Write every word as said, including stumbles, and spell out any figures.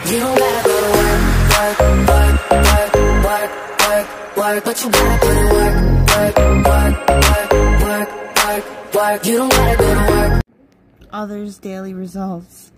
You don't gotta go to work, work, work, work, work, work, work, but you gotta put in work, work, work, work, work, work, work. You don't gotta go to work. Others' daily results.